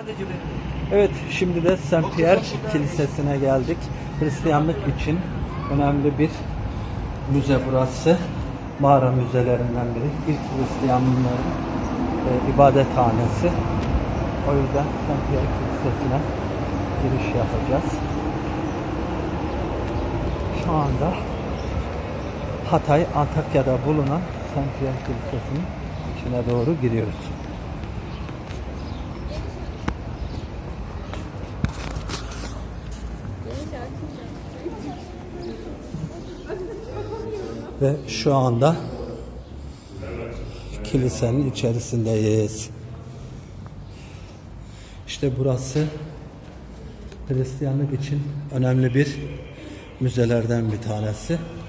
Evet, şimdi de Saint Pierre Kilisesi'ne geldik. Hristiyanlık için önemli bir müze burası. Mağara müzelerinden biri. İlk Hristiyanların ibadethanesi. O yüzden Saint Pierre Kilisesi'ne giriş yapacağız. Şu anda Hatay, Antakya'da bulunan Saint Pierre Kilisesi'nin içine doğru giriyoruz. Ve şu anda kilisenin içerisindeyiz. İşte burası Hristiyanlık için önemli bir müzelerden bir tanesi.